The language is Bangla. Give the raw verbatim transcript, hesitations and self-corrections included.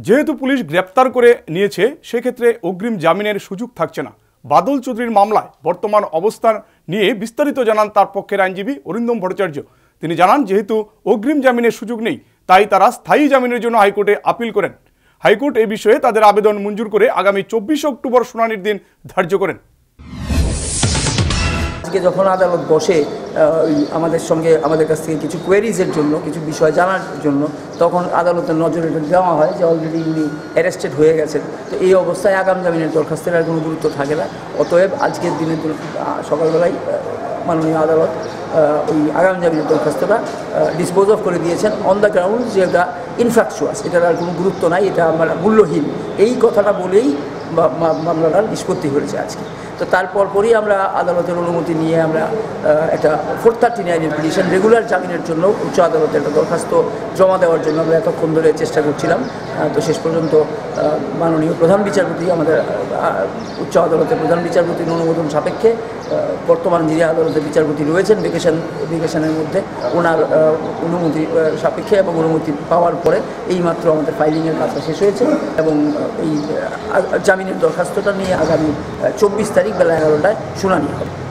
যেহেতু পুলিশ গ্রেপ্তার করে নিয়েছে সেক্ষেত্রে অগ্রিম জামিনের সুযোগ থাকছে না। বাদল চৌধুরীর মামলায় বর্তমান অবস্থান নিয়ে বিস্তারিত জানান তার পক্ষের আইনজীবী অরিন্দম ভট্টাচার্য। তিনি জানান, যেহেতু অগ্রিম জামিনের সুযোগ নেই তাই তারা স্থায়ী জামিনের জন্য হাইকোর্টে আপিল করেন। হাইকোর্ট এই বিষয়ে তাদের আবেদন মঞ্জুর করে আগামী চব্বিশে অক্টোবর শুনানির দিন ধার্য করেন। আজকে যখন আদালত বসে আমাদের সঙ্গে আমাদের কাছ থেকে কিছু কোয়েরিজের জন্য কিছু বিষয় জানার জন্য, তখন আদালতের নজরে দেওয়া হয় যে অলরেডি উনি অ্যারেস্টেড হয়ে গেছেন। তো এই অবস্থায় আগাম জামিনের দরখাস্তের আর কোনো গুরুত্ব থাকে না। অতএব আজকের দিনে সকালবেলায় মাননীয় আদালত ওই আগাম জামিনের দরখাস্তটা ডিসপোজ অফ করে দিয়েছেন অন দ্য গ্রাউন্ড যে এটা ইনফ্রাকচুয়াস, এটার আর কোনো গুরুত্ব নাই, এটা আমার মূল্যহীন, এই কথাটা বলেই মামলাটা নিষ্পত্তি হয়েছে আজকে। তো তারপর পরই আমরা আদালতের অনুমতি নিয়ে আমরা একটা ফোর থার্টি নাইনের পিটিশন রেগুলার জামিনের জন্য উচ্চ আদালতে একটা দরখাস্ত জমা দেওয়ার জন্য আমরা এতক্ষণ ধরে চেষ্টা করছিলাম। তো শেষ পর্যন্ত মাননীয় প্রধান বিচারপতি, আমাদের উচ্চ আদালতের প্রধান বিচারপতির অনুমোদন সাপেক্ষে বর্তমান যিনি আদালতের বিচারপতি রয়েছেন ভেকেশন ভেকেশনের মধ্যে, ওনার অনুমতি সাপেক্ষে এবং অনুমতি পাওয়ার পরে এইমাত্র আমাদের ফাইলিংয়ের কাজটা শেষ হয়েছে এবং এই জামিনের দরখাস্তটা নিয়ে আগামী চব্বিশ তারিখ বেলা এগারোটায় শুনানি হবে।